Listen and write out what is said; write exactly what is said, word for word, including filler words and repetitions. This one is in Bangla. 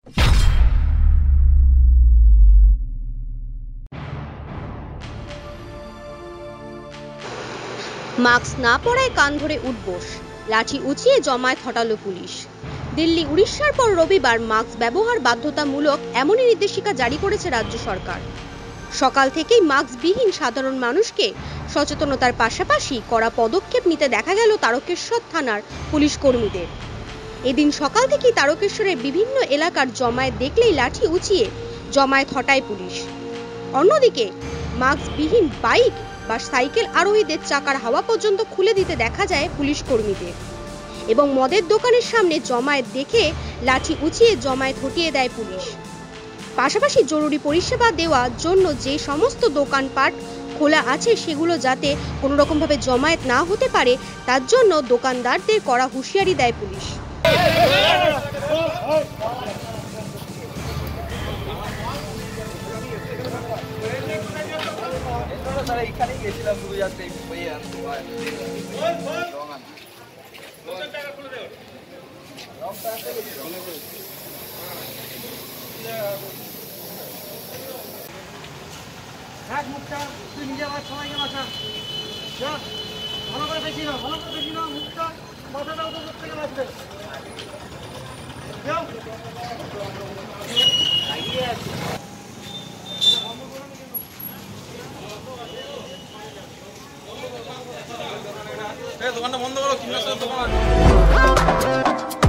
মাস্ক না পরায় কান ধরে উঠবোস, লাঠি উঁচিয়ে জমায়েত হটালো পুলিশ। দিল্লি উড়িষ্যার পর রবিবার মাস্ক ব্যবহার বাধ্যতামূলক এমনই নির্দেশিকা জারি করেছে রাজ্য সরকার। সকাল থেকেই মাস্কবিহীন সাধারণ মানুষকে সচেতনতার পাশাপাশি কড়া পদক্ষেপ নিতে দেখা গেল তারকেশ্বর থানার পুলিশ কর্মীদের। এদিন সকাল থেকেই তারকেশ্বরের বিভিন্ন এলাকার জমায়েত দেখলেই লাঠি উঁচিয়ে জমায়েত হটায় পুলিশ। অন্যদিকে মাস্কবিহীন বাইক বা সাইকেল আরোহীদের চাকার হাওয়া পর্যন্ত খুলে দিতে দেখা যায় পুলিশ কর্মীদের, এবং মদের দোকানের সামনে জমায়েত দেখে লাঠি উঁচিয়ে জমায়েত হটিয়ে দেয় পুলিশ। পাশাপাশি জরুরি পরিষেবা দেওয়ার জন্য যে সমস্ত দোকানপাট খোলা আছে সেগুলো যাতে কোনো রকম ভাবে জমায়েত না হতে পারে তার জন্য দোকানদারদের কড়া হুঁশিয়ারি দেয় পুলিশ। এইখানে গেছিলাম দু যাত্রা হয়ে আনতে মুখটা তুই নিজে আবার সবাইকে বাঁচা, ভালো করে বেশি না, ভালো করে বেশি না, মুখটা মাথাটা ওদের থেকে বাঁচবে। দোকানটা বন্ধ করো, কিনা দোকান